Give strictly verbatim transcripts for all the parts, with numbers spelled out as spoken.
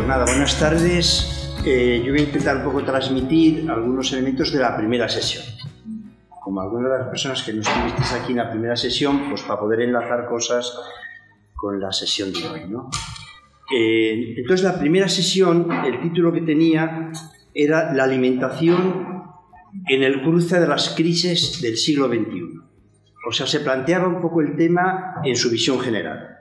nada, buenas tardes. Eh, yo voy a intentar un poco transmitir algunos elementos de la primera sesión. Como algunas de las personas que no estuvisteis aquí en la primera sesión, pues para poder enlazar cosas con la sesión de hoy, ¿no? Eh, entonces, la primera sesión, el título que tenía era la alimentación en el cruce de las crisis del siglo veintiuno. O sea, se planteaba un poco el tema en su visión general.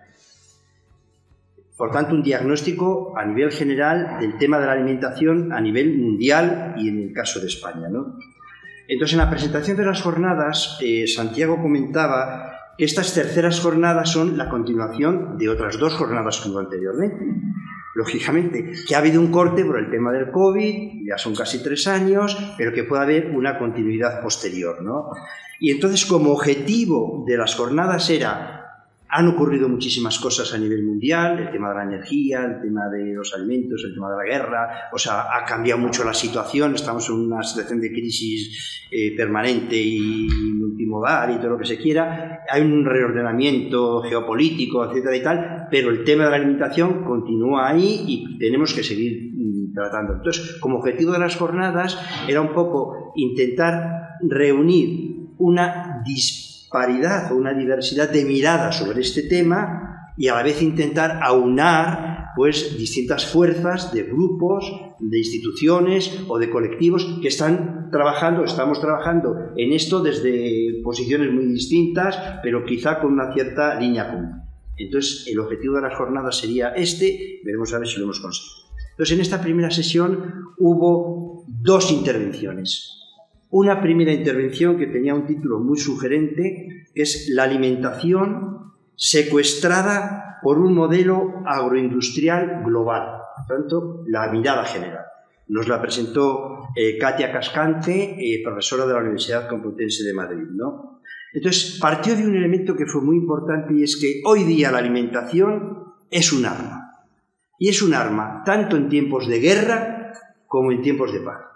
Por tanto, un diagnóstico a nivel general del tema de la alimentación a nivel mundial y en el caso de España, ¿no? Entonces, en la presentación de las jornadas, eh, Santiago comentaba que estas terceras jornadas son la continuación de otras dos jornadas que hubo anteriormente. Lógicamente, que ha habido un corte por el tema del COVID, ya son casi tres años, pero que puede haber una continuidad posterior, ¿no? Y entonces, como objetivo de las jornadas era... Han ocurrido muchísimas cosas a nivel mundial, el tema de la energía, el tema de los alimentos, el tema de la guerra, o sea, ha cambiado mucho la situación, estamos en una situación de crisis eh, permanente y multimodal y todo lo que se quiera, hay un reordenamiento geopolítico, etcétera y tal, pero el tema de la alimentación continúa ahí y tenemos que seguir mm, tratando. Entonces, como objetivo de las jornadas era un poco intentar reunir una disposición paridad o una diversidad de miradas sobre este tema y a la vez intentar aunar pues distintas fuerzas de grupos, de instituciones o de colectivos que están trabajando, estamos trabajando en esto desde posiciones muy distintas, pero quizá con una cierta línea común. Entonces, el objetivo de las jornadas sería este, veremos a ver si lo hemos conseguido. Entonces, en esta primera sesión hubo dos intervenciones. Una primera intervención que tenía un título muy sugerente, que es la alimentación secuestrada por un modelo agroindustrial global, por tanto, la mirada general. Nos la presentó eh, Katia Cascante, eh, profesora de la Universidad Complutense de Madrid, ¿no? Entonces, partió de un elemento que fue muy importante y es que hoy día la alimentación es un arma. Y es un arma tanto en tiempos de guerra como en tiempos de paz.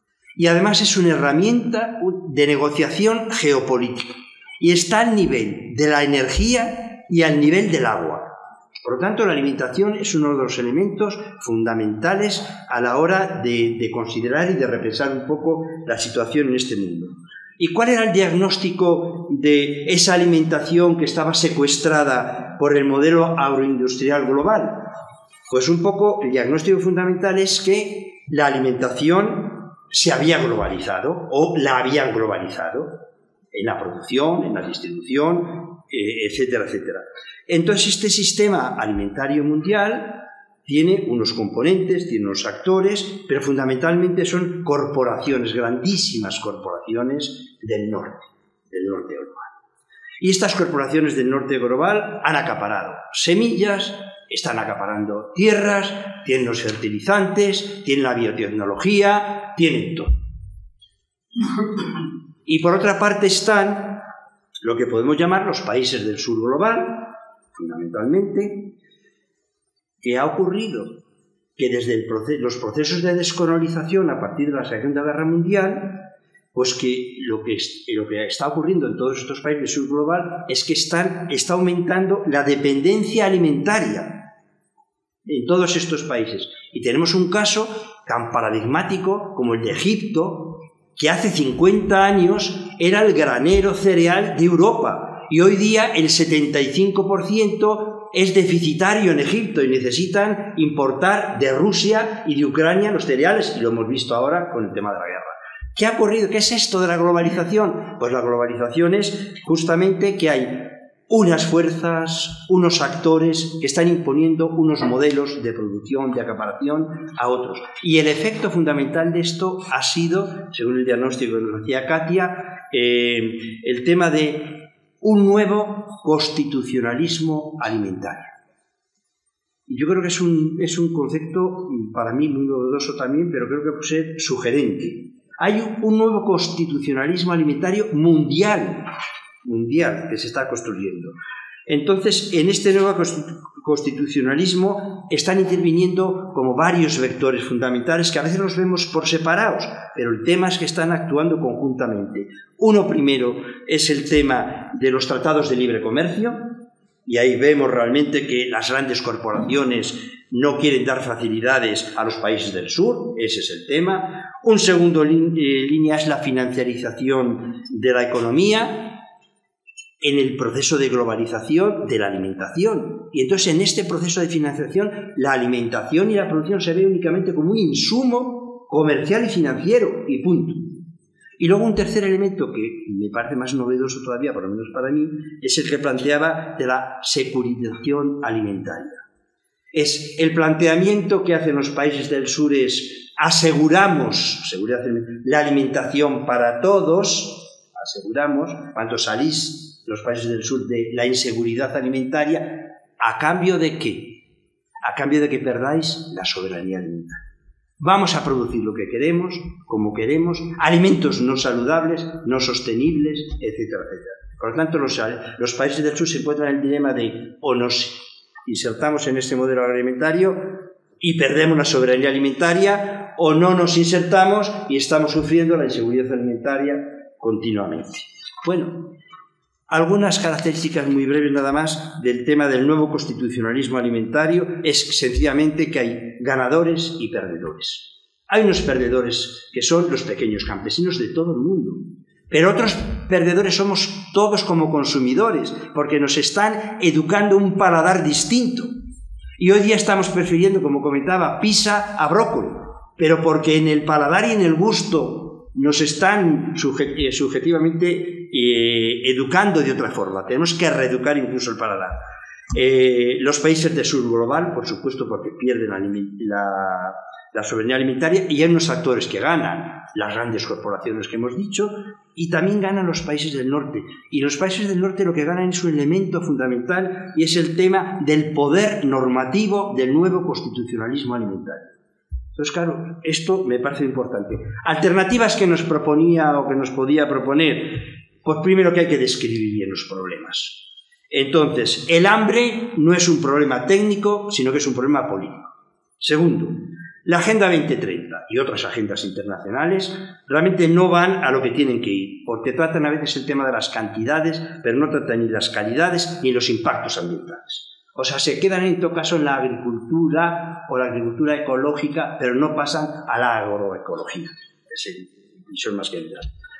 Y además es una herramienta de negociación geopolítica. Y está al nivel de la energía y al nivel del agua. Por lo tanto, la alimentación es uno de los elementos fundamentales a la hora de, de considerar y de repensar un poco la situación en este mundo. ¿Y cuál era el diagnóstico de esa alimentación que estaba secuestrada por el modelo agroindustrial global? Pues un poco el diagnóstico fundamental es que la alimentación se había globalizado o la habían globalizado en la producción, en la distribución, eh, etcétera, etcétera. Entonces, este sistema alimentario mundial tiene unos componentes, tiene unos actores, pero fundamentalmente son corporaciones, grandísimas corporaciones del norte, del norte global. Y estas corporaciones del norte global han acaparado semillas, están acaparando tierras, tienen los fertilizantes, tienen la biotecnología, tienen todo. Y por otra parte están lo que podemos llamar los países del sur global, fundamentalmente, que ha ocurrido que desde el proceso, los procesos de descolonización a partir de la Segunda Guerra Mundial, pues que lo que, lo que está ocurriendo en todos estos países del sur global es que están, está aumentando la dependencia alimentaria en todos estos países. Y tenemos un caso tan paradigmático como el de Egipto, que hace cincuenta años era el granero cereal de Europa y hoy día el setenta y cinco por ciento es deficitario en Egipto y necesitan importar de Rusia y de Ucrania los cereales, y lo hemos visto ahora con el tema de la guerra. ¿Qué ha ocurrido? ¿Qué es esto de la globalización? Pues la globalización es justamente que hay unas fuerzas, unos actores que están imponiendo unos modelos de producción, de acaparación a otros. Y el efecto fundamental de esto ha sido, según el diagnóstico que nos hacía Katia, eh, el tema de un nuevo constitucionalismo alimentario. Y yo creo que es un, es un concepto para mí muy novedoso también, pero creo que puede ser sugerente. Hay un nuevo constitucionalismo alimentario mundial, mundial que se está construyendo. Entonces, en este nuevo constitucionalismo están interviniendo como varios vectores fundamentales que a veces los vemos por separados, pero el tema es que están actuando conjuntamente. Uno primero es el tema de los tratados de libre comercio, y ahí vemos realmente que las grandes corporaciones no quieren dar facilidades a los países del sur, ese es el tema. Un segundo línea es la financiarización de la economía en el proceso de globalización de la alimentación. Y entonces en este proceso de financiación la alimentación y la producción se ve únicamente como un insumo comercial y financiero y punto. Y luego un tercer elemento que me parece más novedoso todavía, por lo menos para mí, es el que planteaba de la securitización alimentaria. Es el planteamiento que hacen los países del sur es aseguramos seguridad, la alimentación para todos, aseguramos, cuando salís los países del sur de la inseguridad alimentaria, ¿a cambio de qué? A cambio de que perdáis la soberanía alimentaria. Vamos a producir lo que queremos, como queremos, alimentos no saludables, no sostenibles, etcétera, etcétera. Por lo tanto, los, los países del sur se encuentran en el dilema de o nos insertamos en este modelo agroalimentario y perdemos la soberanía alimentaria, o no nos insertamos y estamos sufriendo la inseguridad alimentaria continuamente. Bueno, algunas características muy breves nada más del tema del nuevo constitucionalismo alimentario es sencillamente que hay ganadores y perdedores. Hay unos perdedores que son los pequeños campesinos de todo el mundo, pero otros perdedores somos todos como consumidores, porque nos están educando un paladar distinto. Y hoy día estamos prefiriendo, como comentaba, pizza a brócoli, pero porque en el paladar y en el gusto nos están subjetivamente eh, educando de otra forma. Tenemos que reeducar incluso el paladar. Eh, los países del sur global, por supuesto, porque pierden la, la, la soberanía alimentaria, y hay unos actores que ganan, las grandes corporaciones que hemos dicho, y también ganan los países del norte. Y los países del norte lo que ganan es un elemento fundamental, y es el tema del poder normativo del nuevo constitucionalismo alimentario. Entonces, claro, esto me parece importante. Alternativas que nos proponía o que nos podía proponer, pues primero que hay que describir bien los problemas. Entonces, el hambre no es un problema técnico, sino que es un problema político. Segundo, la Agenda veinte treinta y otras agendas internacionales realmente no van a lo que tienen que ir, porque tratan a veces el tema de las cantidades, pero no tratan ni las calidades ni los impactos ambientales. O sea, se quedan en todo caso en la agricultura o la agricultura ecológica, pero no pasan a la agroecología. Es el visión más general.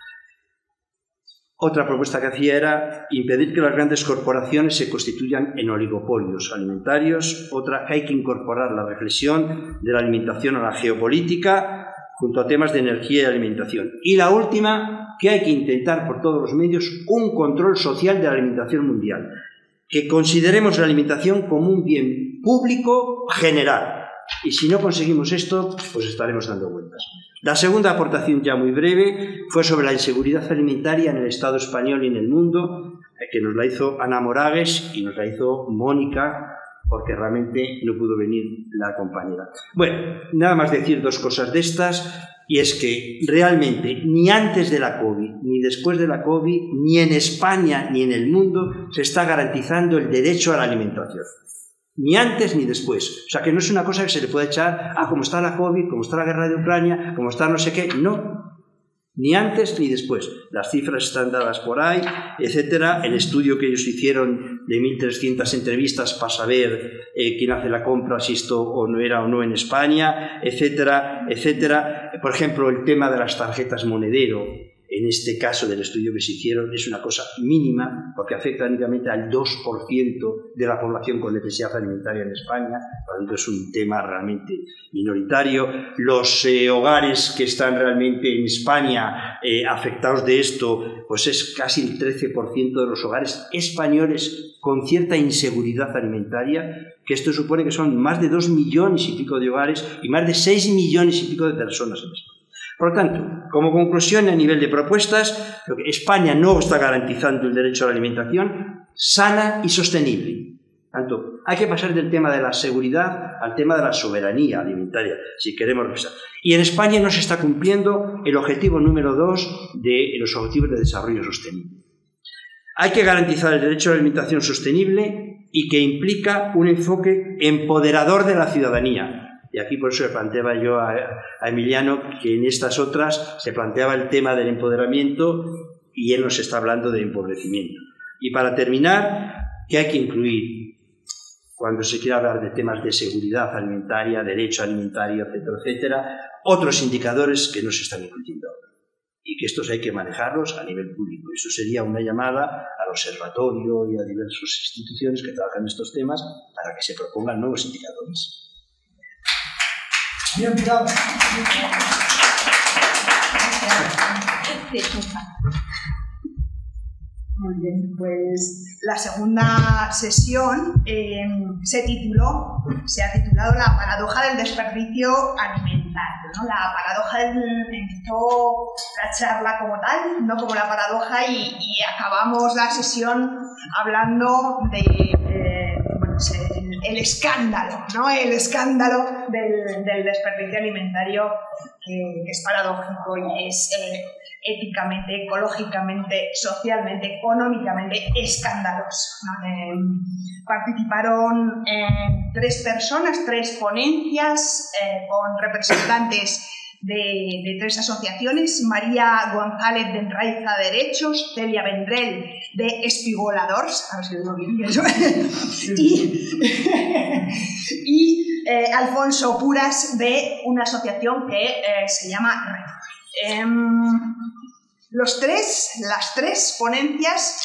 Otra propuesta que hacía era impedir que las grandes corporaciones se constituyan en oligopolios alimentarios. Otra, que hay que incorporar la reflexión de la alimentación a la geopolítica, junto a temas de energía y alimentación. Y la última, que hay que intentar por todos los medios un control social de la alimentación mundial. Que consideremos la alimentación como un bien público general. Y si no conseguimos esto, pues estaremos dando vueltas. La segunda aportación, ya muy breve, fue sobre la inseguridad alimentaria en el Estado español y en el mundo, que nos la hizo Ana Moragues y nos la hizo Mónica, porque realmente no pudo venir la compañera. Bueno, nada más decir dos cosas de estas, y es que realmente ni antes de la COVID, ni después de la COVID, ni en España ni en el mundo se está garantizando el derecho a la alimentación. Ni antes ni después. O sea, que no es una cosa que se le pueda echar, ah, como está la COVID, como está la guerra de Ucrania, como está no sé qué. No. Ni antes ni después. Las cifras están dadas por ahí, etcétera. El estudio que ellos hicieron de mil trescientas entrevistas para saber eh, quién hace la compra, si esto o no era o no en España, etcétera, etcétera. Por ejemplo, el tema de las tarjetas monedero, en este caso del estudio que se hicieron, es una cosa mínima, porque afecta únicamente al dos por ciento de la población con necesidad alimentaria en España, por lo tanto es un tema realmente minoritario. Los eh, hogares que están realmente en España eh, afectados de esto, pues es casi el trece por ciento de los hogares españoles con cierta inseguridad alimentaria, que esto supone que son más de dos millones y pico de hogares y más de seis millones y pico de personas en España. Por lo tanto, como conclusión a nivel de propuestas, España no está garantizando el derecho a la alimentación sana y sostenible. Tanto, hay que pasar del tema de la seguridad al tema de la soberanía alimentaria, si queremos revisar. Y en España no se está cumpliendo el objetivo número dos de los Objetivos de Desarrollo Sostenible. Hay que garantizar el derecho a la alimentación sostenible y que implica un enfoque empoderador de la ciudadanía. Y aquí por eso le planteaba yo a, a Emiliano que en estas otras se planteaba el tema del empoderamiento y él nos está hablando de empobrecimiento. Y para terminar, que hay que incluir cuando se quiere hablar de temas de seguridad alimentaria, derecho alimentario, etcétera, etcétera, otros indicadores que no se están incluyendo ahora. Y que estos hay que manejarlos a nivel público. Eso sería una llamada al observatorio y a diversas instituciones que trabajan en estos temas para que se propongan nuevos indicadores. Bien, mirado. Muy bien, pues la segunda sesión eh, se tituló, se ha titulado La paradoja del desperdicio alimentario, ¿no? La paradoja del, empezó la charla como tal, no como la paradoja, y, y acabamos la sesión hablando de eh, bueno, el, el escándalo, ¿no? El escándalo del, del desperdicio alimentario, que, que es paradójico y es eh, éticamente, ecológicamente, socialmente, económicamente escandaloso, ¿no? Eh, participaron eh, tres personas, tres ponencias eh, con representantes de, de tres asociaciones: María González de Enraiza Derechos, Celia Vendrell de Espigoladors, a ver si lo digo bien eso, y, y eh, Alfonso Puras de una asociación que eh, se llama Red. Eh, los tres, las tres ponencias,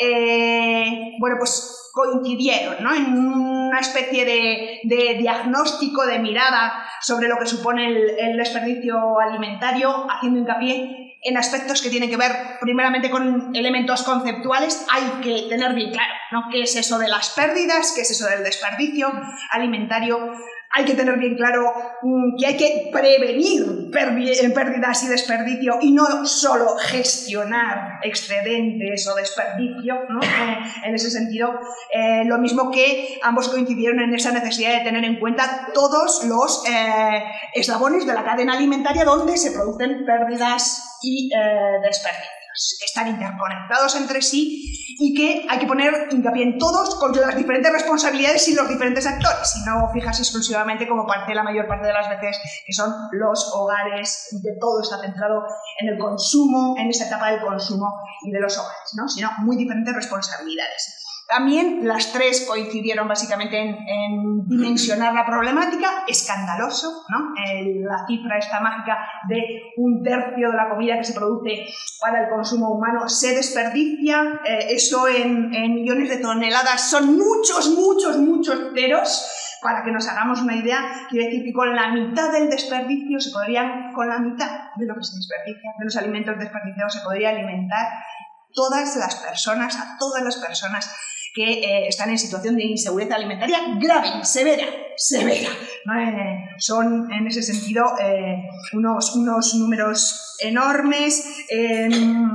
eh, bueno, pues coincidieron, ¿no?, en una especie de, de diagnóstico, de mirada sobre lo que supone el, el desperdicio alimentario, haciendo hincapié en aspectos que tienen que ver primeramente con elementos conceptuales. Hay que tener bien claro, ¿no?, qué es eso de las pérdidas, qué es eso del desperdicio alimentario. Hay que tener bien claro mmm, que hay que prevenir pérdidas y desperdicio y no solo gestionar excedentes o desperdicio, ¿no? Eh, en ese sentido, eh, lo mismo que ambos coincidieron en esa necesidad de tener en cuenta todos los eh, eslabones de la cadena alimentaria donde se producen pérdidas y eh, desperdicios, que están interconectados entre sí y que hay que poner hincapié en todos con las diferentes responsabilidades y los diferentes actores, y no fijarse exclusivamente, como parte la mayor parte de las veces, que son los hogares, y que todo está centrado en el consumo, en esa etapa del consumo y de los hogares, ¿no?, sino muy diferentes responsabilidades. También las tres coincidieron básicamente en, en dimensionar la problemática. Escandaloso, ¿no? El, la cifra esta mágica de un tercio de la comida que se produce para el consumo humano se desperdicia. Eh, eso en, en millones de toneladas son muchos, muchos, muchos ceros. Para que nos hagamos una idea, quiere decir que con la mitad del desperdicio se podrían, con la mitad de lo que se desperdicia, de los alimentos desperdiciados, se podría alimentar todas las personas, a todas las personas que eh, están en situación de inseguridad alimentaria grave, severa, severa. ¿No? Eh, son, en ese sentido, eh, unos, unos números enormes, eh,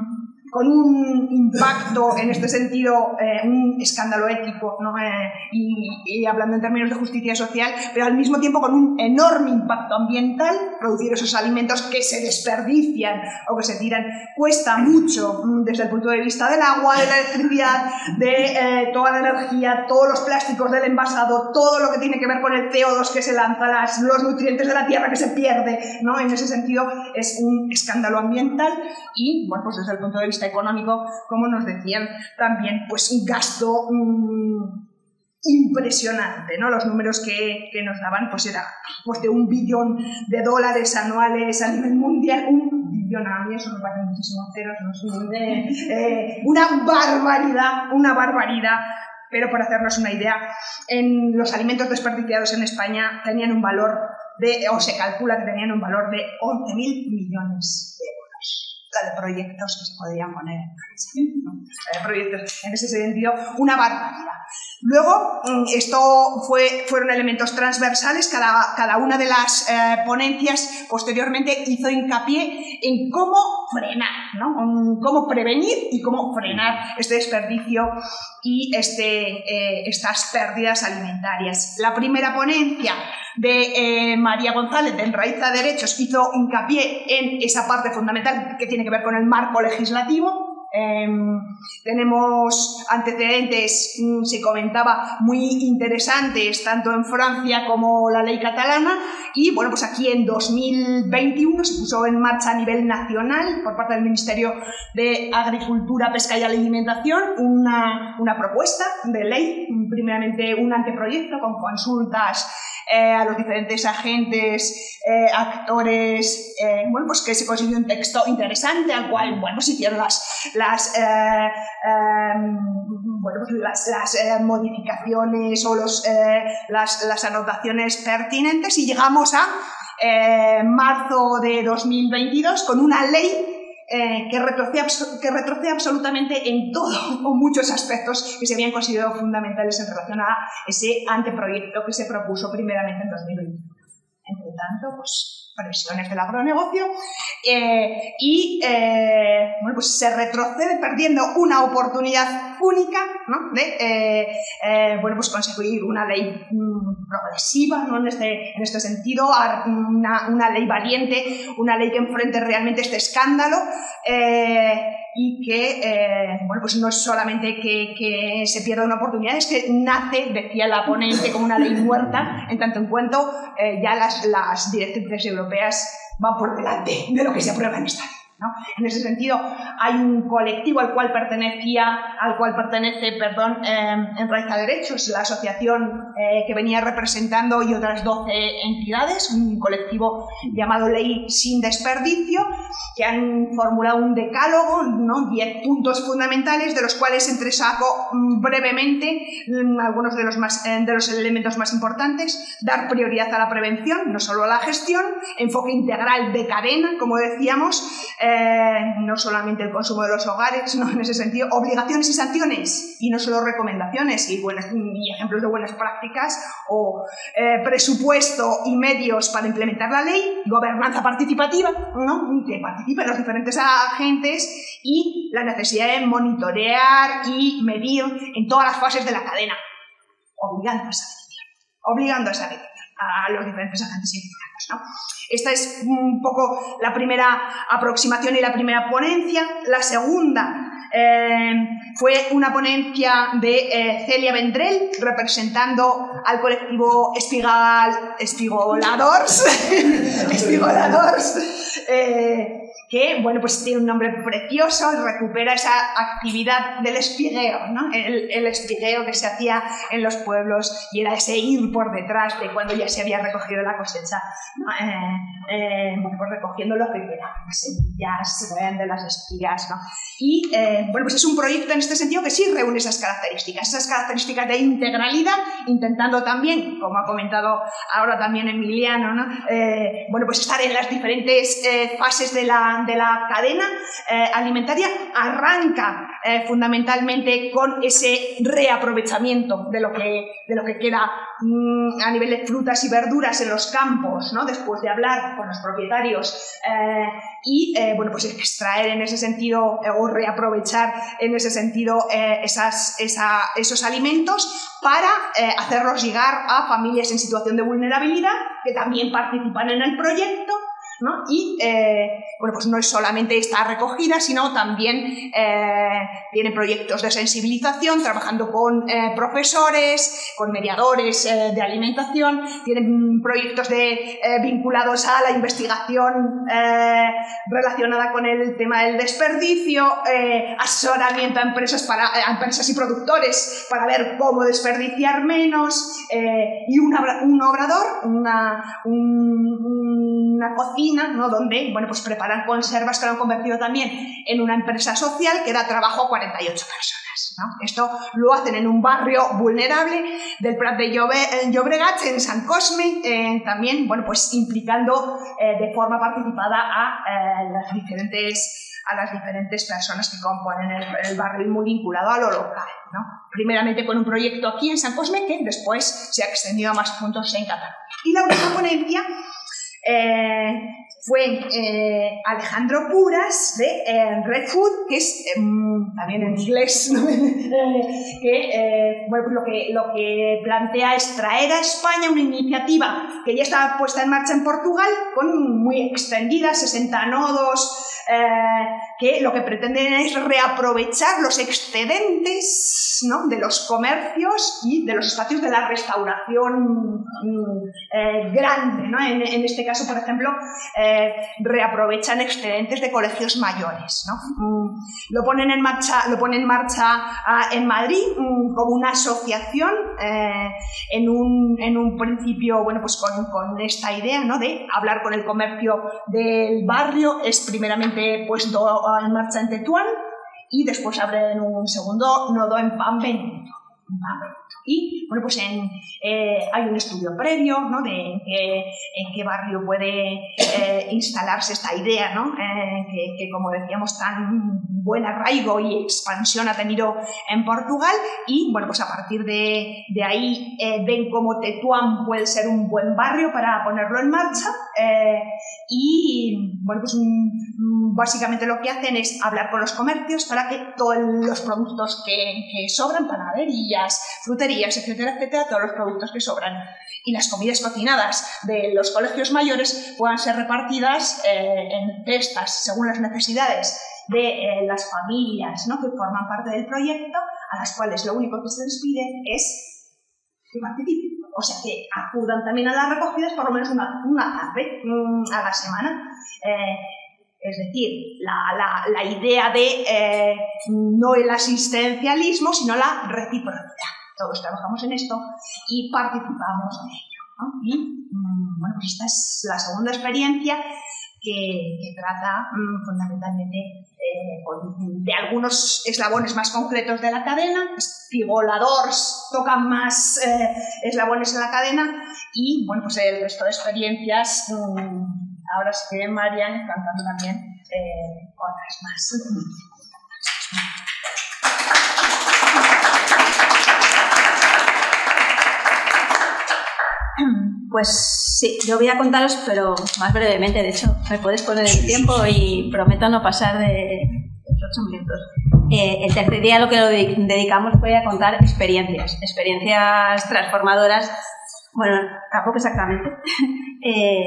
con un impacto, en este sentido, eh, un escándalo ético, ¿no? eh, y, y hablando en términos de justicia social, pero al mismo tiempo con un enorme impacto ambiental. Producir esos alimentos que se desperdician o que se tiran cuesta mucho, desde el punto de vista del agua, de la electricidad, de eh, toda la energía, todos los plásticos del envasado, todo lo que tiene que ver con el C O dos que se lanza, las, los nutrientes de la tierra que se pierde, ¿no? En ese sentido es un escándalo ambiental y, bueno, pues desde el punto de vista económico, como nos decían también, pues un gasto mmm, impresionante, ¿no? Los números que, que nos daban pues era pues de un billón de dólares anuales a nivel mundial. Un billón, a mí eso me parece muchísimos ceros, ¿no? eh, eh, una barbaridad, una barbaridad. Pero para hacernos una idea, en los alimentos desperdiciados en España tenían un valor de, o se calcula que tenían un valor de once mil millones de euros. La de proyectos que se podrían poner en marcha, ¿no? La de proyectos, en ese sentido, una barbaridad. Luego, esto fue, fueron elementos transversales. Cada, cada una de las eh, ponencias posteriormente hizo hincapié en cómo frenar, ¿no? En cómo prevenir y cómo frenar este desperdicio y este, eh, estas pérdidas alimentarias. La primera ponencia de eh, María González de Enraiza Derechos hizo hincapié en esa parte fundamental que tiene que ver con el marco legislativo. Eh, tenemos antecedentes, se comentaba, muy interesantes tanto en Francia como la ley catalana, y bueno, pues aquí en dos mil veintiuno se puso en marcha a nivel nacional por parte del Ministerio de Agricultura, Pesca y Alimentación una, una propuesta de ley, primeramente un anteproyecto con consultas Eh, a los diferentes agentes, eh, actores, eh, bueno, pues que se consiguió un texto interesante al cual, bueno, se hicieron las, las, eh, eh, bueno, pues las, las eh, modificaciones o los, eh, las, las anotaciones pertinentes, y llegamos a eh, marzo de dos mil veintidós con una ley Eh, que, retrocede, que retrocede absolutamente en todo o muchos aspectos que se habían considerado fundamentales en relación a ese anteproyecto que se propuso primeramente en dos mil veinte. Entre tanto, pues presiones del agronegocio eh, y eh, bueno, pues se retrocede perdiendo una oportunidad única, ¿no? de eh, eh, bueno, pues conseguir una ley mm, progresiva, ¿no? en, este, en este sentido, una, una ley valiente, una ley que enfrente realmente este escándalo eh, y que eh, bueno, pues no es solamente que, que se pierda una oportunidad, es que nace, decía la ponente, como una ley muerta, en tanto en cuanto eh, ya las, las directrices europeas van por delante de lo que se aprueba en esta ley, ¿no? En ese sentido, hay un colectivo al cual pertenecía, al cual pertenece, perdón, eh, Enraiza Derechos, la asociación eh, que venía representando, y otras doce entidades, un colectivo llamado Ley Sin Desperdicio, que han formulado un decálogo, ¿no? diez puntos fundamentales, de los cuales entresaco mm, brevemente mm, algunos de los, más, eh, de los elementos más importantes: dar prioridad a la prevención, no solo a la gestión, enfoque integral de cadena, como decíamos, eh, no solamente el consumo de los hogares, ¿no? En ese sentido, obligaciones y sanciones, y no solo recomendaciones y, buenas, y ejemplos de buenas prácticas, o eh, presupuesto y medios para implementar la ley, gobernanza participativa, ¿no? que participen los diferentes agentes, y la necesidad de monitorear y medir en todas las fases de la cadena, obligando a esa medición, obligando a esa medición a los diferentes agentes implicados, ¿no? Esta es un poco la primera aproximación y la primera ponencia. La segunda eh, fue una ponencia de eh, Celia Vendrell, representando al colectivo Espigal, Espigoladors, Espigoladors eh, que, bueno, pues tiene un nombre precioso y recupera esa actividad del espigueo, ¿no? El, el espigueo que se hacía en los pueblos, y era ese ir por detrás de cuando ya se había recogido la cosecha, ¿no? eh, eh, bueno, pues recogiendo lo que queda, las semillas de las espigas, ¿no? Y, eh, bueno, pues es un proyecto en este sentido que sí reúne esas características, esas características de integralidad, intentando también, como ha comentado ahora también Emiliano, ¿no? eh, bueno, pues estar en las diferentes eh, fases de la de la cadena eh, alimentaria. Arranca eh, fundamentalmente con ese reaprovechamiento de lo que, de lo que queda mmm, a nivel de frutas y verduras en los campos, ¿no? Después de hablar con los propietarios eh, y eh, bueno, pues extraer en ese sentido eh, o reaprovechar en ese sentido eh, esas, esa, esos alimentos para eh, hacerlos llegar a familias en situación de vulnerabilidad que también participan en el proyecto, ¿no? Y eh, bueno, pues no es solamente esta recogida, sino también eh, tiene proyectos de sensibilización, trabajando con eh, profesores, con mediadores eh, de alimentación, tienen proyectos de, eh, vinculados a la investigación eh, relacionada con el tema del desperdicio, eh, asesoramiento a empresas, para, a empresas y productores para ver cómo desperdiciar menos, eh, y un, un obrador, una, un, una cocina, ¿no? Donde, bueno, pues preparan conservas que lo han convertido también en una empresa social que da trabajo a cuarenta y ocho personas, ¿no? Esto lo hacen en un barrio vulnerable del Prat de Llobregat, en San Cosme, eh, también, bueno, pues implicando eh, de forma participada a eh, las diferentes a las diferentes personas que componen el, el barrio, y muy vinculado a lo local, ¿no? Primeramente con un proyecto aquí en San Cosme, que después se ha extendido a más puntos en Cataluña. Y la última ponencia Eh, fue eh, Alejandro Puras de eh, Red Food, que es eh, también en inglés, ¿no? que, eh, bueno, pues lo que lo que plantea es traer a España una iniciativa que ya está puesta en marcha en Portugal, con muy extendida, sesenta nodos, eh, que lo que pretenden es reaprovechar los excedentes, ¿no?, de los comercios y de los espacios de la restauración eh, grande, ¿no? En, en este caso, por ejemplo, eh, reaprovechan excedentes de colegios mayores, ¿no? Mm, lo ponen en marcha, lo ponen en marcha ah, en Madrid mm, como una asociación eh, en, un, en un principio, bueno, pues con, con esta idea, ¿no?, de hablar con el comercio del barrio. Es primeramente puesto en marcha en Tetuán y después abren un segundo nodo en Pambenito. Y bueno, pues en, eh, hay un estudio previo, ¿no?, de en qué, en qué barrio puede eh, instalarse esta idea, ¿no?, eh, que, que, como decíamos, tan buen arraigo y expansión ha tenido en Portugal. Y bueno, pues a partir de, de ahí eh, ven cómo Tetuán puede ser un buen barrio para ponerlo en marcha. Eh, y bueno, pues mm, básicamente lo que hacen es hablar con los comercios para que todos los productos que, que sobran, panaderías, fruterías, etcétera, etcétera, todos los productos que sobran y las comidas cocinadas de los colegios mayores puedan ser repartidas eh, en cestas según las necesidades de eh, las familias, ¿no?, que forman parte del proyecto, a las cuales lo único que se les pide es que participen, o sea, que acudan también a las recogidas por lo menos una, una tarde mmm, a la semana. Eh, Es decir, la, la, la idea de eh, no el asistencialismo, sino la reciprocidad. Todos trabajamos en esto y participamos en ello, ¿no? Y mmm, bueno, pues esta es la segunda experiencia que, que trata mmm, fundamentalmente eh, de algunos eslabones más concretos de la cadena. Figoladores tocan más eh, eslabones en la cadena y bueno, pues el resto de experiencias. Mmm, Ahora se quiere Marian cantando también eh, otras más. Pues sí, yo voy a contaros, pero más brevemente. De hecho, me puedes poner el tiempo y prometo no pasar de los ocho minutos. Eh, el tercer día lo que lo dedicamos fue a contar experiencias, experiencias transformadoras, bueno, tampoco exactamente, eh,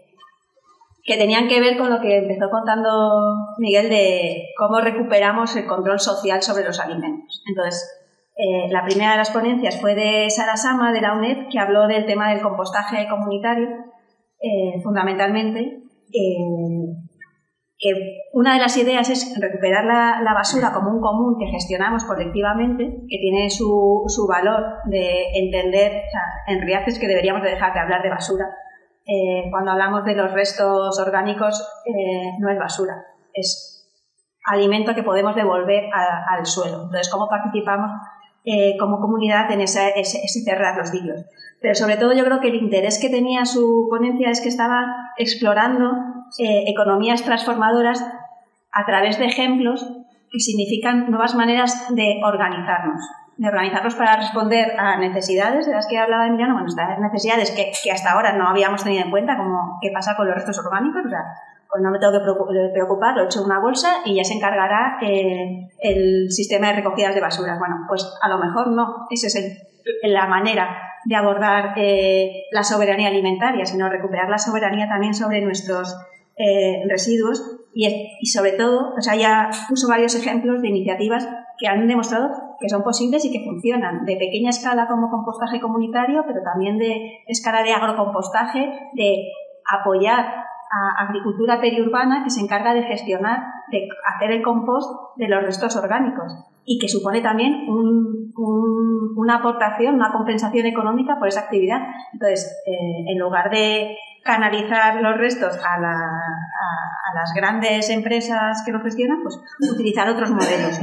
que tenían que ver con lo que empezó contando Miguel de cómo recuperamos el control social sobre los alimentos. Entonces, eh, la primera de las ponencias fue de Sara Sama, de la U N E D, que habló del tema del compostaje comunitario, eh, fundamentalmente, eh, que una de las ideas es recuperar la, la basura como un común que gestionamos colectivamente, que tiene su, su valor de entender, o sea, en realidad es que deberíamos de dejar de hablar de basura. Eh, cuando hablamos de los restos orgánicos, eh, no es basura, es alimento que podemos devolver a, al suelo. Entonces, ¿cómo participamos eh, como comunidad en ese, ese, ese cerrar los ciclos? Pero sobre todo yo creo que el interés que tenía su ponencia es que estaba explorando eh, economías transformadoras a través de ejemplos que significan nuevas maneras de organizarnos. de organizarlos para responder a necesidades de las que hablaba Emiliano, bueno, estas necesidades que, que hasta ahora no habíamos tenido en cuenta, como qué pasa con los restos orgánicos, o sea, pues no me tengo que preocupar, lo echo en una bolsa y ya se encargará eh, el sistema de recogidas de basuras. Bueno, pues a lo mejor no, esa es el, la manera de abordar eh, la soberanía alimentaria, sino recuperar la soberanía también sobre nuestros eh, residuos y, y sobre todo, o sea, ya puso varios ejemplos de iniciativas que han demostrado que son posibles y que funcionan, de pequeña escala como compostaje comunitario, pero también de escala de agrocompostaje, de apoyar a agricultura periurbana que se encarga de gestionar, de hacer el compost de los restos orgánicos y que supone también un, un, una aportación, una compensación económica por esa actividad. Entonces, eh, en lugar de canalizar los restos a, la, a, a las grandes empresas que lo gestionan, pues utilizar otros modelos.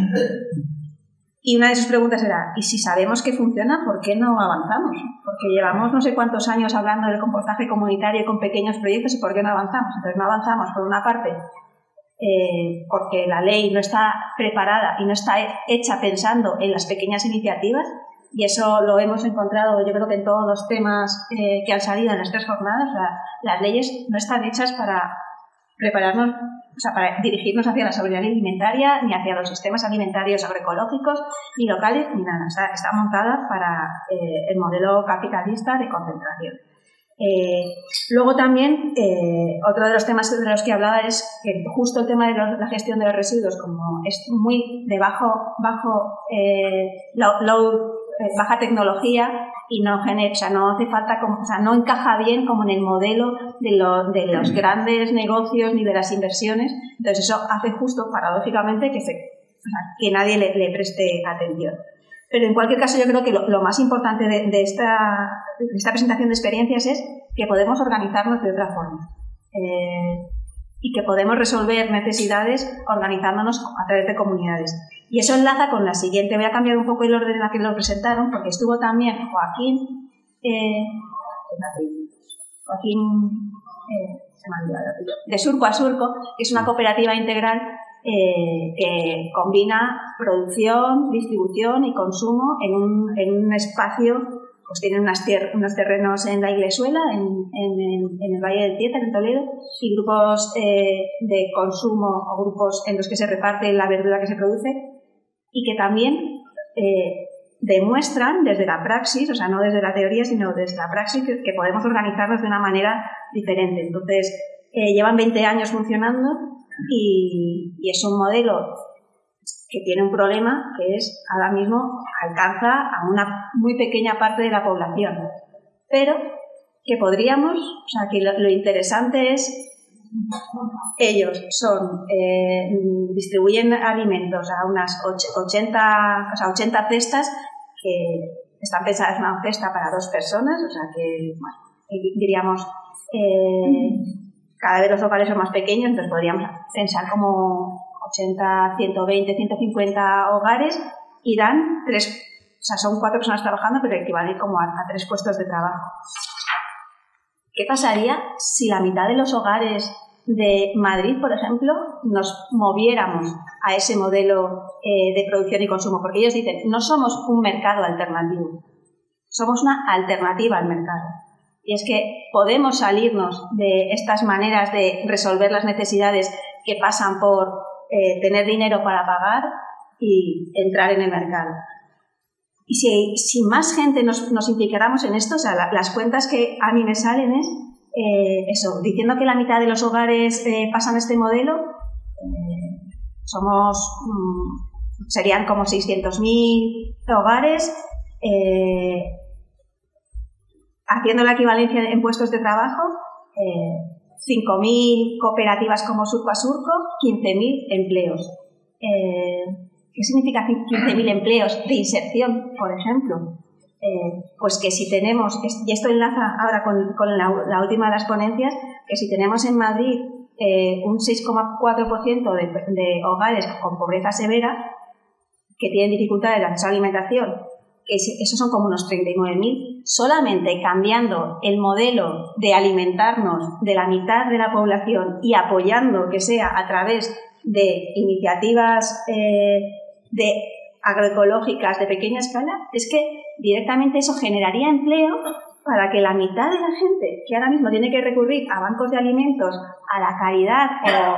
Y una de sus preguntas era, ¿y si sabemos que funciona, por qué no avanzamos? Porque llevamos no sé cuántos años hablando del compostaje comunitario con pequeños proyectos, ¿y por qué no avanzamos? Entonces no avanzamos, por una parte, eh, porque la ley no está preparada y no está hecha pensando en las pequeñas iniciativas, y eso lo hemos encontrado yo creo que en todos los temas eh, que han salido en las tres jornadas. O sea, las leyes no están hechas para prepararnos, o sea, para dirigirnos hacia la seguridad alimentaria, ni hacia los sistemas alimentarios agroecológicos, ni locales, ni nada. O sea, está montada para eh, el modelo capitalista de concentración. Eh, luego también, eh, otro de los temas de los que hablaba es que justo el tema de la gestión de los residuos, como es muy de bajo, bajo eh, low, low, eh, baja tecnología y no genera, o sea, no hace falta, como, o sea, no encaja bien como en el modelo de, lo, de los grandes negocios ni de las inversiones. Entonces eso hace justo, paradójicamente, que, se, o sea, que nadie le, le preste atención. Pero en cualquier caso yo creo que lo, lo más importante de, de, esta, de esta presentación de experiencias es que podemos organizarnos de otra forma eh, y que podemos resolver necesidades organizándonos a través de comunidades. Y eso enlaza con la siguiente. Voy a cambiar un poco el orden en el que lo presentaron porque estuvo también Joaquín, eh, Joaquín eh, se me ha olvidado, de Surco a Surco, que es una cooperativa integral Eh, que combina producción, distribución y consumo en un, en un espacio, pues tienen unas tier, unos terrenos en la Iglesuela, en, en, en el Valle del Tietar, en Toledo, y grupos eh, de consumo o grupos en los que se reparte la verdura que se produce y que también eh, demuestran desde la praxis, o sea, no desde la teoría, sino desde la praxis, que, que podemos organizarnos de una manera diferente. Entonces, eh, llevan veinte años funcionando. Y, y es un modelo que tiene un problema que es ahora mismo alcanza a una muy pequeña parte de la población, pero que podríamos, o sea, que lo, lo interesante es ellos son eh, distribuyen alimentos a unas ochenta, o sea, ochenta cestas que están pensadas en una cesta para dos personas, o sea que bueno, diríamos eh, cada vez los hogares son más pequeños, entonces podríamos pensar como ochenta, ciento veinte, ciento cincuenta hogares y dan tres, o sea, son cuatro personas trabajando, pero equivalen como a, a tres puestos de trabajo. ¿Qué pasaría si la mitad de los hogares de Madrid, por ejemplo, nos moviéramos a ese modelo eh, de producción y consumo? Porque ellos dicen, no somos un mercado alternativo, somos una alternativa al mercado. Y es que podemos salirnos de estas maneras de resolver las necesidades que pasan por eh, tener dinero para pagar y entrar en el mercado. Y si, si más gente nos, nos implicáramos en esto, o sea, la, las cuentas que a mí me salen es eh, eso, diciendo que la mitad de los hogares eh, pasan este modelo, eh, somos, mm, serían como seiscientos mil hogares, eh, haciendo la equivalencia en puestos de trabajo, eh, cinco mil cooperativas como Surco a Surco, quince mil empleos. Eh, ¿Qué significa quince mil empleos de inserción, por ejemplo? Eh, pues que si tenemos, y esto enlaza ahora con, con la, la última de las ponencias, que si tenemos en Madrid eh, un seis coma cuatro por ciento de, de hogares con pobreza severa, que tienen dificultades de acceso a alimentación, que esos son como unos treinta y nueve mil, solamente cambiando el modelo de alimentarnos de la mitad de la población y apoyando que sea a través de iniciativas eh, de agroecológicas de pequeña escala, es que directamente eso generaría empleo para que la mitad de la gente que ahora mismo tiene que recurrir a bancos de alimentos, a la caridad o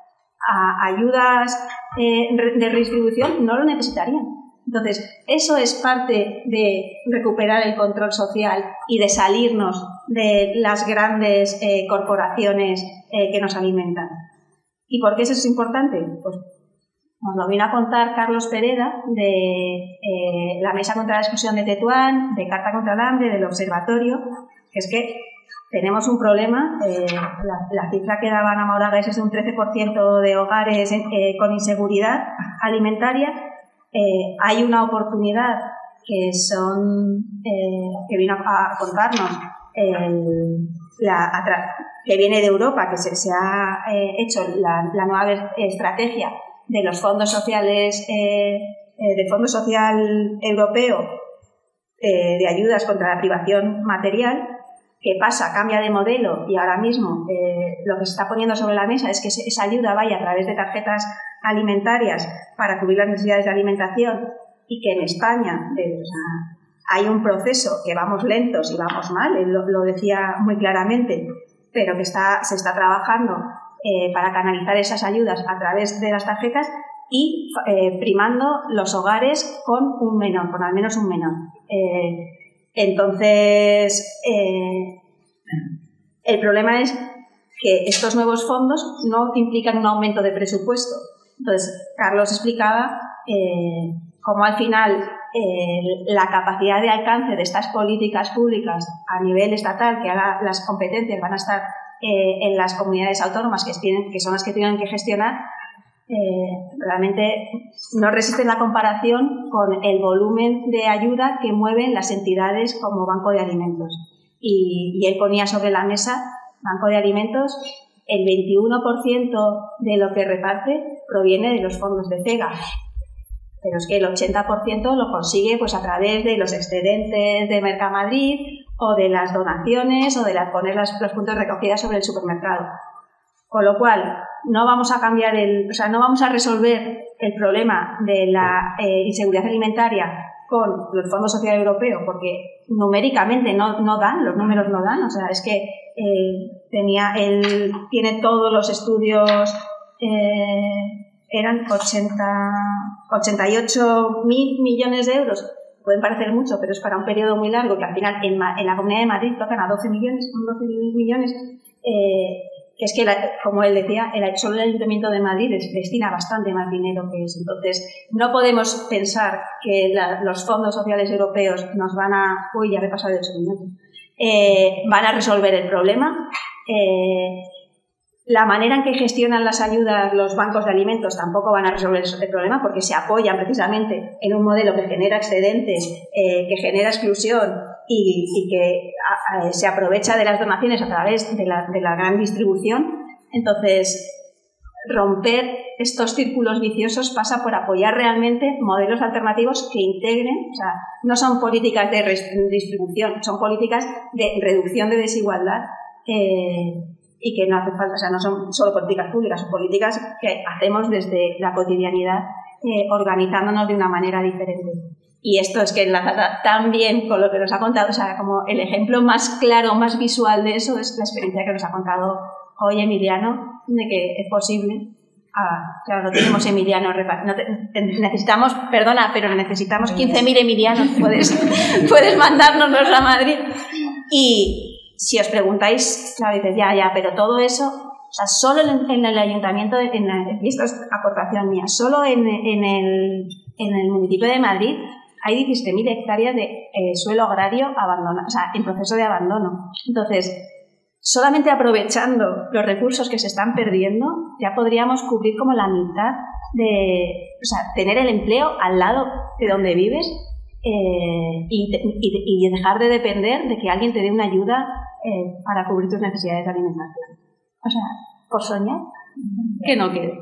a ayudas eh, de redistribución no lo necesitarían. Entonces, eso es parte de recuperar el control social y de salirnos de las grandes eh, corporaciones eh, que nos alimentan. ¿Y por qué eso es importante? Pues nos lo vino a contar Carlos Pereda de eh, la Mesa contra la Exclusión de Tetuán, de Carta contra el Hambre, del Observatorio, que es que tenemos un problema, eh, la, la cifra que daban a Moragas es de un trece por ciento de hogares eh, con inseguridad alimentaria. Eh, hay una oportunidad que son eh, que vino a, a contarnos el, la, a que viene de Europa, que se, se ha eh, hecho la, la nueva estrategia de los fondos sociales eh, eh, del Fondo Social Europeo eh, de ayudas contra la privación material, que pasa, cambia de modelo y ahora mismo eh, lo que se está poniendo sobre la mesa es que esa ayuda vaya a través de tarjetas alimentarias para cubrir las necesidades de alimentación y que en España eh, o sea, hay un proceso que vamos lentos y vamos mal, él lo, lo decía muy claramente, pero que está, se está trabajando eh, para canalizar esas ayudas a través de las tarjetas y eh, primando los hogares con un menor, con al menos un menor. Eh, entonces, eh, el problema es que estos nuevos fondos no implican un aumento de presupuesto. Entonces, Carlos explicaba eh, cómo al final eh, la capacidad de alcance de estas políticas públicas a nivel estatal, que ahora las competencias van a estar eh, en las comunidades autónomas, que, tienen, que son las que tienen que gestionar, eh, realmente no resisten la comparación con el volumen de ayuda que mueven las entidades como Banco de Alimentos. Y, y él ponía sobre la mesa, Banco de Alimentos, el veintiuno por ciento de lo que reparte proviene de los fondos de FEGA, pero es que el ochenta por ciento lo consigue pues a través de los excedentes de Mercamadrid o de las donaciones o de las, poner las, los puntos de recogida sobre el supermercado. Con lo cual, no vamos a cambiar el, o sea, no vamos a resolver el problema de la eh, inseguridad alimentaria con los fondos sociales europeos, porque numéricamente no, no dan, los números no dan, o sea, es que eh, tenía él tiene todos los estudios, eh, eran ochenta y ocho mil millones de euros, pueden parecer mucho, pero es para un periodo muy largo, que al final en, en la Comunidad de Madrid tocan a doce millones, son doce millones, eh, que es que, la, como él decía, el, solo el Ayuntamiento de Madrid destina bastante más dinero que eso. Entonces, no podemos pensar que la, los fondos sociales europeos nos van a... Uy, ya me he pasado de ocho minutos. Eh, van a resolver el problema. Eh, la manera en que gestionan las ayudas los bancos de alimentos tampoco van a resolver el problema, porque se apoyan precisamente en un modelo que genera excedentes, eh, que genera exclusión, y, y que a, a, se aprovecha de las donaciones a través de la, de la gran distribución. Entonces, romper estos círculos viciosos pasa por apoyar realmente modelos alternativos que integren, o sea, no son políticas de redistribución, son políticas de reducción de desigualdad, eh, y que no hace falta, o sea, no son solo políticas públicas, son políticas que hacemos desde la cotidianidad, eh, organizándonos de una manera diferente. Y esto es que enlaza tan bien con lo que nos ha contado, o sea, como el ejemplo más claro, más visual de eso es la experiencia que nos ha contado hoy Emiliano, de que es posible. Ah, claro, no tenemos Emiliano, no te, necesitamos, perdona, pero necesitamos quince mil Emilianos, puedes, puedes mandárnoslos a Madrid. Y si os preguntáis, claro, dices, ya, ya, pero todo eso, o sea, solo en, en el ayuntamiento, en la, y esto es aportación mía, solo en, en, el, en el municipio de Madrid hay diecisiete mil hectáreas de eh, suelo agrario abandonado, o sea, en proceso de abandono. Entonces, solamente aprovechando los recursos que se están perdiendo, ya podríamos cubrir como la mitad de, o sea, tener el empleo al lado de donde vives, eh, y, y, y dejar de depender de que alguien te dé una ayuda eh, para cubrir tus necesidades de alimentación. O sea, por soñar, que no quede.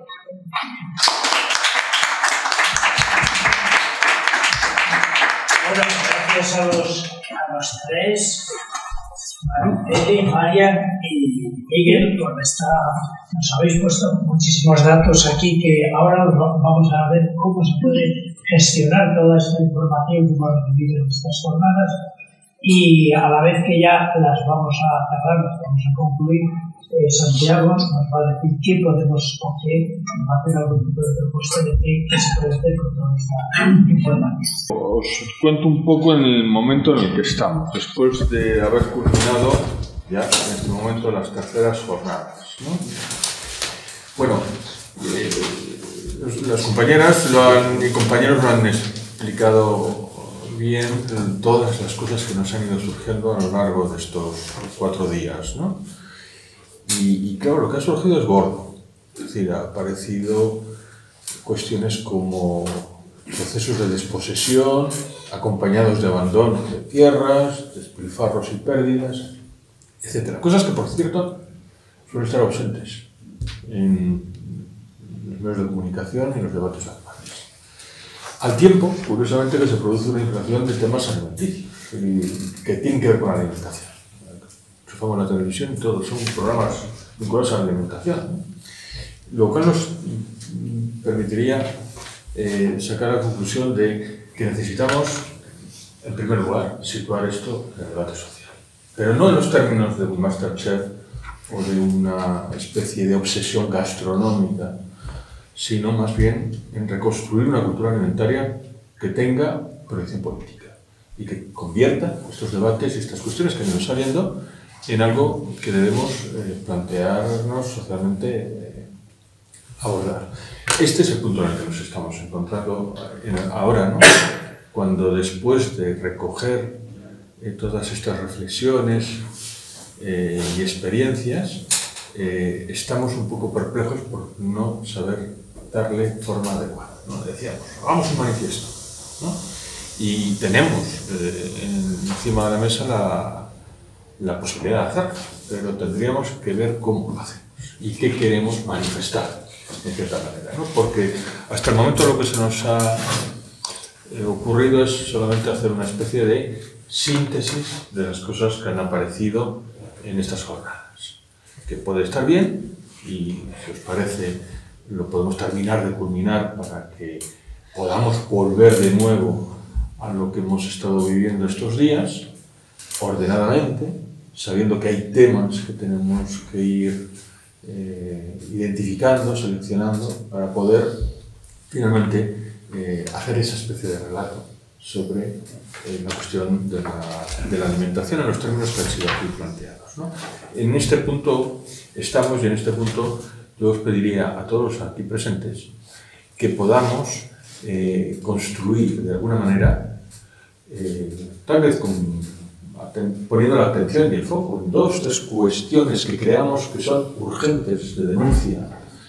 Bueno, gracias a los, a los tres, Eli, Marian y Miguel, por esta, nos habéis puesto muchísimos datos aquí que ahora vamos a ver cómo se puede gestionar toda esta información que hemos recibido en estas jornadas, y a la vez que ya las vamos a cerrar, las vamos a concluir, eh, Santiago nos va a decir qué podemos o qué, va a hacer algún tipo de propuesta de qué, qué se puede hacer con toda esta información. Os cuento un poco en el momento en el que estamos, después de haber culminado ya en este momento las terceras jornadas, ¿no? Bueno, eh, las compañeras lo han, y compañeros lo han explicado bien todas las cosas que nos han ido surgiendo a lo largo de estos cuatro días, ¿no? Y, y claro, lo que ha surgido es gordo, es decir, ha aparecido cuestiones como procesos de desposesión, acompañados de abandono de tierras, despilfarros y pérdidas, etcétera. Cosas que, por cierto, suelen estar ausentes en los medios de comunicación y en los debates actuales. Al tiempo, curiosamente, que se produce una inflación de temas alimenticios y que tienen que ver con la alimentación. Chufamos la televisión y todos son programas vinculados a la alimentación, ¿no? Lo cual nos permitiría eh, sacar la conclusión de que necesitamos, en primer lugar, situar esto en el debate social. Pero no en los términos de Masterchef o de una especie de obsesión gastronómica, sino más bien en reconstruir una cultura alimentaria que tenga proyección política y que convierta estos debates y estas cuestiones que han ido saliendo en algo que debemos eh, plantearnos socialmente eh, abordar. Este es el punto en el que nos estamos encontrando en, ahora, ¿no? Cuando después de recoger eh, todas estas reflexiones eh, y experiencias, eh, estamos un poco perplejos por no saber darle forma adecuada, ¿no? Decíamos, hagamos un manifiesto, ¿no? Y tenemos eh, encima de la mesa la, la posibilidad de hacerlo, pero tendríamos que ver cómo lo hacemos y qué queremos manifestar, en cierta manera, ¿no? Porque hasta el momento lo que se nos ha eh, ocurrido es solamente hacer una especie de síntesis de las cosas que han aparecido en estas jornadas, que puede estar bien y, si os parece, lo podemos terminar de culminar para que podamos volver de nuevo a lo que hemos estado viviendo estos días, ordenadamente, sabiendo que hay temas que tenemos que ir eh, identificando, seleccionando, para poder finalmente eh, hacer esa especie de relato sobre eh, la cuestión de la, de la alimentación en los términos que han sido aquí planteados, ¿no? En este punto estamos y en este punto yo os pediría a todos los aquí presentes que podamos eh, construir de alguna manera, eh, tal vez con, poniendo la atención y el foco en dos, tres cuestiones que creamos que son urgentes de denuncia,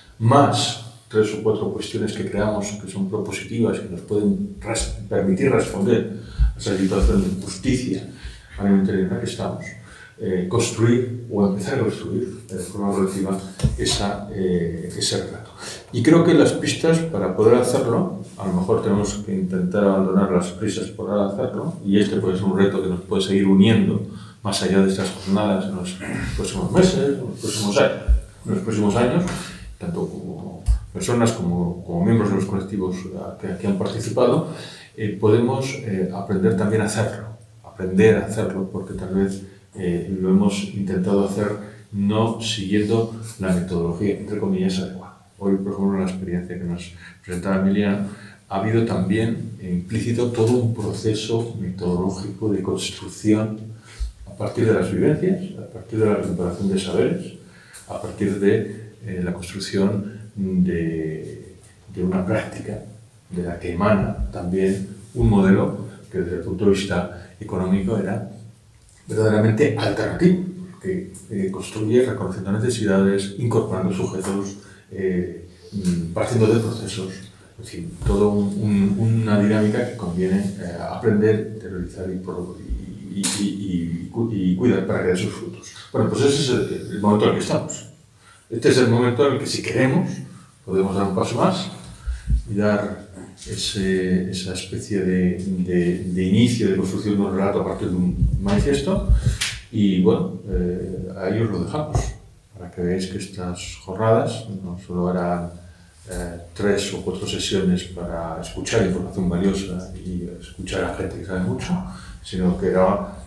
más tres o cuatro cuestiones que creamos que son propositivas, que nos pueden res permitir responder a esa situación de injusticia alimentaria en la que estamos. Eh, construir o empezar a construir de forma relativa esa, eh, ese relato. Y creo que las pistas para poder hacerlo, a lo mejor tenemos que intentar abandonar las prisas por hacerlo, y este puede ser un reto que nos puede seguir uniendo más allá de estas jornadas en los próximos meses, en los próximos años, en los próximos años tanto como personas como, como miembros de los colectivos que aquí han participado, eh, podemos eh, aprender también a hacerlo, aprender a hacerlo, porque tal vez Eh, lo hemos intentado hacer no siguiendo la metodología, entre comillas, adecuada. Hoy, por ejemplo, en la experiencia que nos presentaba Emiliano, ha habido también implícito todo un proceso metodológico de construcción a partir de las vivencias, a partir de la recuperación de saberes, a partir de eh, la construcción de, de una práctica de la que emana también un modelo que desde el punto de vista económico era verdaderamente alternativo, que eh, construye reconociendo necesidades, incorporando sujetos, eh, partiendo de procesos, en fin, toda un, un, una dinámica que conviene eh, aprender, interiorizar y, y, y, y, y cuidar para que dé sus frutos. Bueno, pues ese es el, el momento en el que estamos. Este es el momento en el que, si queremos, podemos dar un paso más y dar Ese, esa especie de, de, de inicio de construcción de un relato a partir de un manifiesto, y bueno, eh, ahí os lo dejamos para que veáis que estas jornadas no solo harán eh, tres o cuatro sesiones para escuchar información valiosa y escuchar a gente que sabe mucho, sino que era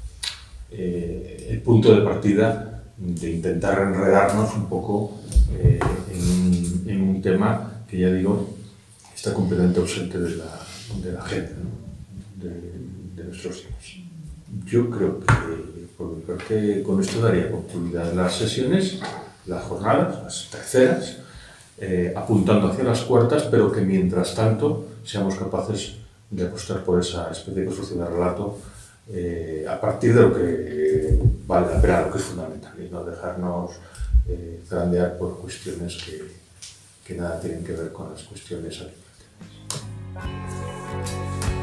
eh, el punto de partida de intentar enredarnos un poco eh, en, en un tema que, ya digo, está completamente ausente de la, de la gente, ¿no? de, de nuestros días. Yo creo que, porque creo que con esto daría concluida las sesiones, las jornadas, las terceras, eh, apuntando hacia las cuartas, pero que mientras tanto seamos capaces de apostar por esa especie de construcción de relato eh, a partir de lo que vale la pena, lo que es fundamental, y no dejarnos eh, zarandear por cuestiones que, que nada tienen que ver con las cuestiones alimentarias.